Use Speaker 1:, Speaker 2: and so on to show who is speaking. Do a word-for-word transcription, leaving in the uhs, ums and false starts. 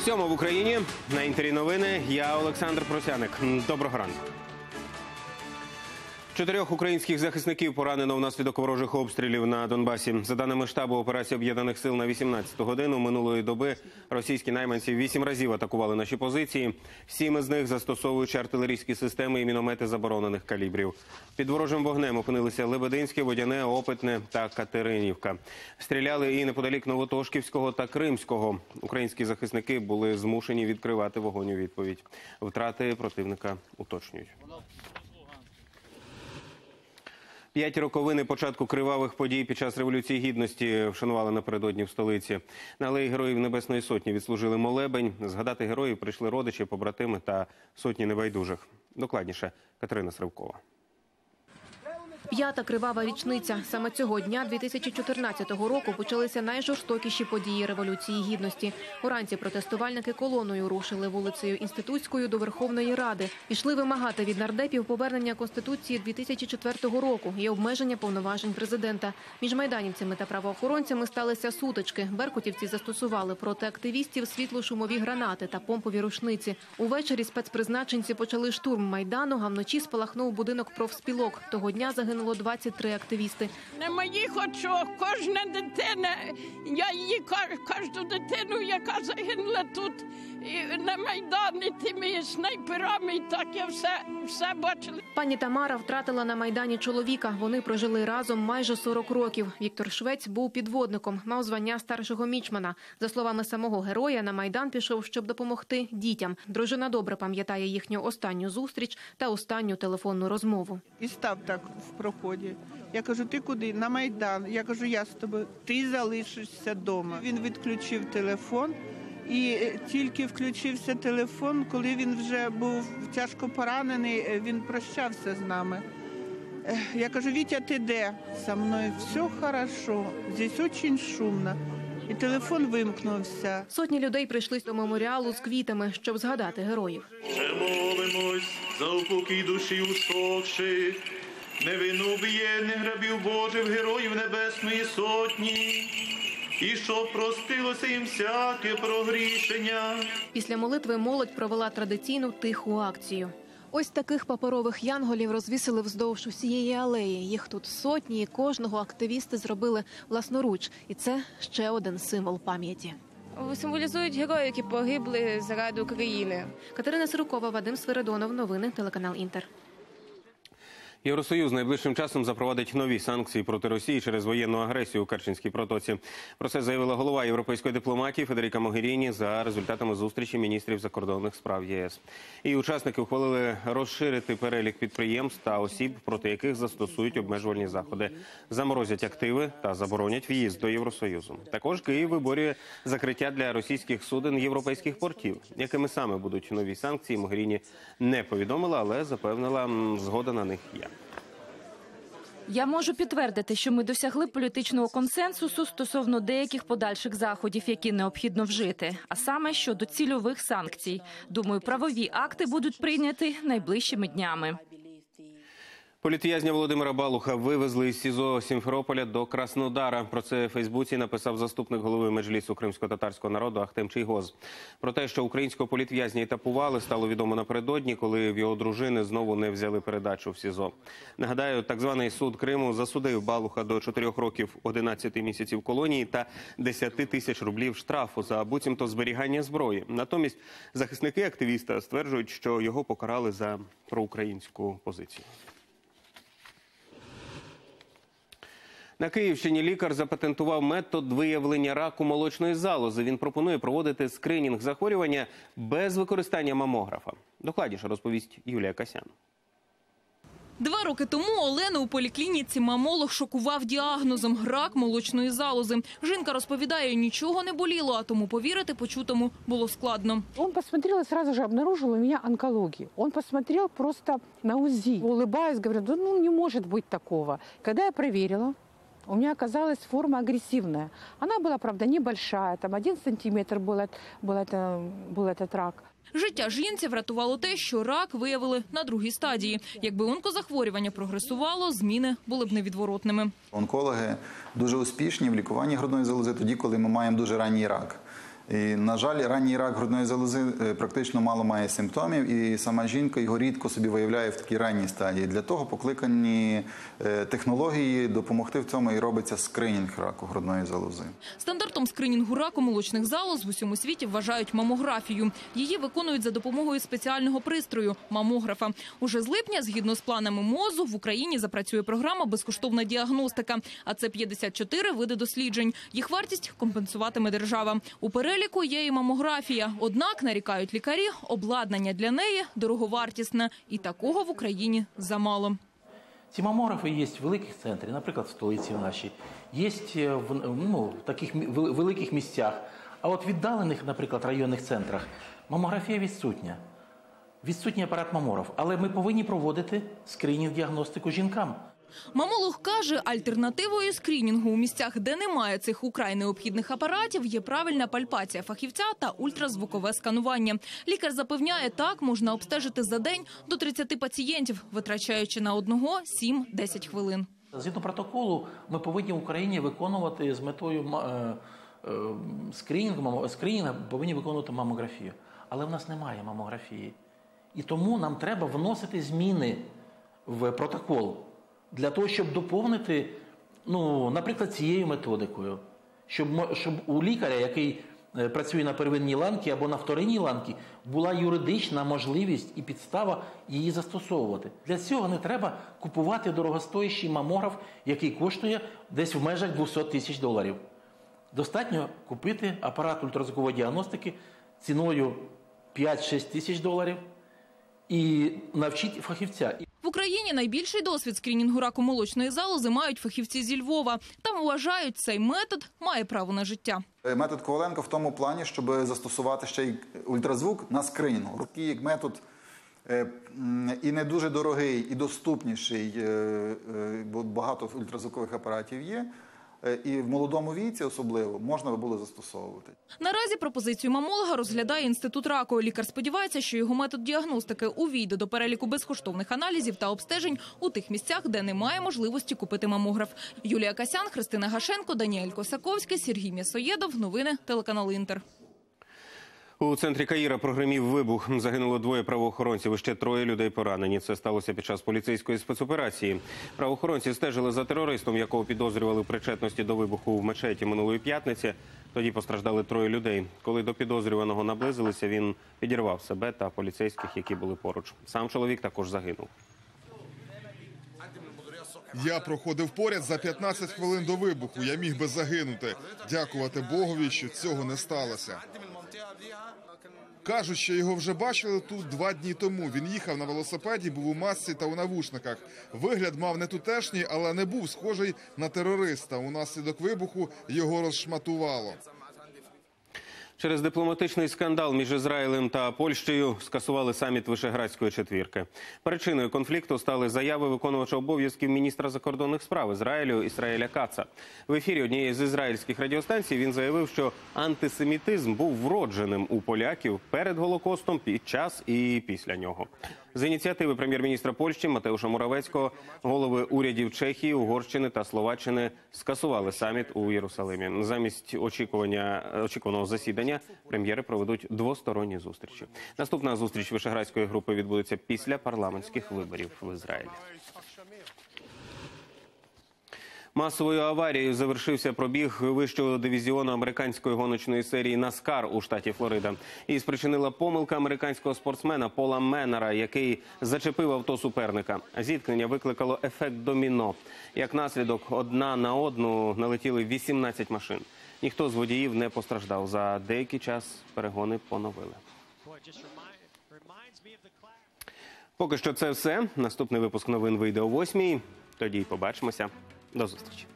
Speaker 1: Сьома в Україні. На інтері новини. Я Олександр Просяник. Доброго ранку. Чотирьох українських захисників поранено внаслідок ворожих обстрілів на Донбасі. За даними штабу операції Об'єднаних сил на вісімнадцяту годину минулої доби, російські найманці вісім разів атакували наші позиції. Сім із них застосовуючи артилерійські системи і міномети заборонених калібрів. Під ворожим вогнем опинилися Лебединське, Водяне, Опитне та Катеринівка. Стріляли і неподалік Новотошківського та Кримського. Українські захисники були змушені відкривати вогонь у відповідь. Втрати противника уточнюють. П'ять роковини початку кривавих подій під час Революції Гідності вшанували напередодні в столиці. На алеї Героїв Небесної Сотні відслужили молебень. Згадати героїв прийшли родичі, побратими та сотні небайдужих. Докладніше Катерина Сривкова.
Speaker 2: П'ята кривава річниця. Саме цього дня дві тисячі чотирнадцятого року почалися найжорстокіші події Революції Гідності. Уранці протестувальники колоною рушили вулицею Інститутською до Верховної Ради. Пішли вимагати від нардепів повернення Конституції дві тисячі четвертого року і обмеження повноважень президента. Між майданівцями та правоохоронцями сталися сутички. Беркутівці застосували проти активістів світло-шумові гранати та помпові рушниці. Увечері спецпризначенці почали штурм Майдану, а вночі спалахнув будинок профспілок. Того дня загинуло двадцять три активісти.
Speaker 3: На моїх очах кожна дитина, я її, кожну дитину, яка загинула тут на Майдані тими снайперами, так я все, все бачила.
Speaker 2: Пані Тамара втратила на Майдані чоловіка. Вони прожили разом майже сорок років. Віктор Швець був підводником, мав звання старшого мічмана. За словами самого героя, на Майдан пішов, щоб допомогти дітям. Дружина добре пам'ятає їхню останню зустріч та останню телефонну розмову.
Speaker 4: І став так в проході. Я кажу, ти куди? На Майдан. Я кажу, я з тобою. Ти залишишся вдома. Він відключив телефон. І тільки включився телефон, коли він вже був тяжко поранений, він прощався з нами. Я кажу, Вітя, ти де? Со мною все хорошо, здесь дуже шумно. І телефон вимкнувся.
Speaker 2: Сотні людей прийшли до меморіалу з квітами, щоб згадати героїв.
Speaker 5: Ще молимось за упокій душі усохших, невинну убієнних рабів Божих, героїв Небесної Сотні. І щоб простилося їм всяке прогрішення.
Speaker 2: Після молитви молодь провела традиційну тиху акцію. Ось таких паперових янголів розвісили вздовж усієї алеї. Їх тут сотні, і кожного активісти зробили власноруч. І це ще один символ пам'яті.
Speaker 6: Символізують героїв, які погибли заради України.
Speaker 2: Катерина Сирукова, Вадим Свиридонов. Новини, телеканал «Інтер».
Speaker 1: Євросоюз найближчим часом запровадить нові санкції проти Росії через воєнну агресію у Керченській протоці. Про це заявила голова європейської дипломатії Федеріка Могеріні за результатами зустрічі міністрів закордонних справ ЄС. І учасники ухвалили розширити перелік підприємств та осіб, проти яких застосують обмежувальні заходи, заморозять активи та заборонять в'їзд до Євросоюзу. Також Київ виборює закриття для російських суден європейських портів. Якими саме будуть нові санкції, Могеріні не повідомила, але запевнила, згода на них є.
Speaker 7: Я можу підтвердити, що ми досягли політичного консенсусу стосовно деяких подальших заходів, які необхідно вжити, а саме щодо цільових санкцій. Думаю, правові акти будуть прийняті найближчими днями.
Speaker 1: Політв'язня Володимира Балуха вивезли із СІЗО Сімферополя до Краснодара. Про це у Фейсбуці написав заступник голови Меджлісу кримсько-татарського народу Ахтем Чийгоз. Про те, що українського політв'язня етапували, стало відомо напередодні, коли в його дружини знову не взяли передачу в СІЗО. Нагадаю, так званий суд Криму засудив Балуха до чотирьох років одинадцяти місяців колонії та десяти тисяч рублів штрафу за буцімто зберігання зброї. Натомість захисники активіста стверджують, що його покарали за проукраїнську позицію. На Київщині лікар запатентував метод виявлення раку молочної залози. Він пропонує проводити скринінг захворювання без використання мамографа. Докладніше розповість Юлія Касян.
Speaker 8: Два роки тому Олену у поліклініці мамолог шокував діагнозом – рак молочної залози. Жінка розповідає, нічого не боліло, а тому повірити почутому було складно.
Speaker 9: Он посмотрел и сразу же обнаружил у меня онкологию. Он посмотрел просто на УЗИ, улыбаясь, говорит, да ну не может быть такого. Когда я проверила, у меня оказалась форма агрессивная. Она была, правда, небольшая, там один сантиметр был, был, это, был этот рак.
Speaker 8: Життя жінці врятувало те, що рак виявили на другій стадії. Якби онкозахворювання прогресувало, зміни були б невідворотними.
Speaker 10: Онкологи дуже успішні в лікуванні грудної залози тоді, коли ми маємо дуже ранній рак. І, на жаль, ранній рак грудної залози практично мало має симптомів, і сама жінка його рідко собі виявляє в такій ранній стадії. Для того покликані технології допомогти в цьому і робиться скринінг раку грудної залози.
Speaker 8: Стандартом скринінгу раку молочних залоз в усьому світі вважають мамографію. Її виконують за допомогою спеціального пристрою – мамографа. Уже з липня, згідно з планами МОЗу, в Україні запрацює програма «Безкоштовна діагностика». А це п'ятдесят чотири види досліджень. Їх вартість компенсуватиме держава. У переліку є і мамографія. Однак, нарікають лікарі, обладнання для неї дороговартісне. І такого в Україні замало.
Speaker 11: Ці мамографи є в великих центрах, наприклад, в столиці в нашій. Є в, ну, в таких великих місцях. А от в віддалених, наприклад, районних центрах мамографія відсутня. Відсутній апарат мамограф. Але ми повинні проводити скринінг-діагностику жінкам.
Speaker 8: Мамолог каже, альтернативою скринінгу у місцях, де немає цих украй необхідних апаратів, є правильна пальпація фахівця та ультразвукове сканування. Лікар запевняє, так можна обстежити за день до тридцяти пацієнтів, витрачаючи на одного сім-десять хвилин.
Speaker 11: Згідно протоколу, ми повинні в Україні виконувати з метою скринінгу, скринінгу повинні виконувати мамографію. Але в нас немає мамографії. І тому нам треба вносити зміни в протокол. Для того, щоб доповнити, ну, наприклад, цією методикою. Щоб, щоб у лікаря, який працює на первинній ланці або на вторинній ланці, була юридична можливість і підстава її застосовувати. Для цього не треба купувати дорогостоящий мамограф, який коштує десь в межах двісті тисяч доларів. Достатньо купити апарат ультразвукової діагностики ціною п'ять-шість тисяч доларів і навчити фахівця.
Speaker 8: В Україні найбільший досвід скринінгу раку молочної залози мають фахівці зі Львова. Там вважають, цей метод має право на життя.
Speaker 10: Метод Коваленко в тому плані, щоб застосувати ще й ультразвук на скринінгу. Такий як метод і не дуже дорогий, і доступніший, бо багато ультразвукових апаратів є. І в молодому віці особливо можна було застосовувати.
Speaker 8: Наразі пропозицію мамолога розглядає Інститут раку. Лікар сподівається, що його метод діагностики увійде до переліку безкоштовних аналізів та обстежень у тих місцях, де немає можливості купити мамограф. Юлія Касян, Христина Гашенко, Даніель Косаковський, Сергій Мєсоєдов. Новини телеканал Інтер.
Speaker 1: У центрі Каїра прогримів вибух. Загинуло двоє правоохоронців і ще троє людей поранені. Це сталося під час поліцейської спецоперації. Правоохоронці стежили за терористом, якого підозрювали в причетності до вибуху в мечеті минулої п'ятниці. Тоді постраждали троє людей. Коли до підозрюваного наблизилися, він підірвав себе та поліцейських, які були поруч. Сам чоловік також загинув.
Speaker 12: Я проходив поряд за п'ятнадцять хвилин до вибуху. Я міг би загинути. Дякувати Богові, що цього не сталося. Кажуть, що його вже бачили тут два дні тому. Він їхав на велосипеді, був у масці та у навушниках. Вигляд мав не тутешній, але не був схожий на терориста. Унаслідок вибуху його розшматувало.
Speaker 1: Через дипломатичний скандал між Ізраїлем та Польщею скасували саміт Вишеградської четвірки. Причиною конфлікту стали заяви виконувача обов'язків міністра закордонних справ Ізраїлю Ісраїля Каца. В ефірі однієї з ізраїльських радіостанцій він заявив, що антисемітизм був вродженим у поляків перед Голокостом, під час і після нього. З ініціативи прем'єр-міністра Польщі Матеуша Моравецького голови урядів Чехії, Угорщини та Словаччини скасували саміт у Єрусалимі. Замість очікування, очікуваного засідання прем'єри проведуть двосторонні зустрічі. Наступна зустріч Вишеградської групи відбудеться після парламентських виборів в Ізраїлі. Масовою аварією завершився пробіг вищого дивізіону американської гоночної серії «Наскар» у штаті Флорида. Її спричинила помилка американського спортсмена Пола Меннера, який зачепив авто суперника. Зіткнення викликало ефект доміно. Як наслідок, одна на одну налетіли вісімнадцять машин. Ніхто з водіїв не постраждав. За деякий час перегони поновили. Поки що це все. Наступний випуск новин вийде о восьмій. Тоді й побачимося. До зустрічі.